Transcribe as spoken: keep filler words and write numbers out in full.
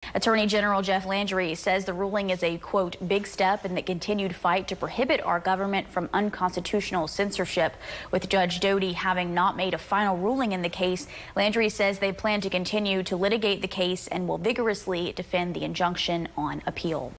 Attorney General Jeff Landry says the ruling is a, quote, big step in the continued fight to prohibit our government from unconstitutional censorship. With Judge Doty having not made a final ruling in the case, Landry says they plan to continue to litigate the case and will vigorously defend the injunction on appeal.